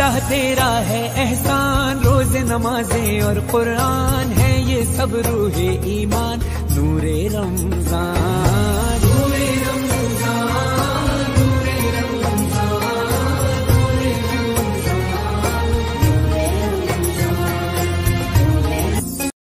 अल्लाह तेरा है एहसान, रोज़े नमाजें और कुरान है ये सब रूहे ईमान, नूरे रमजान।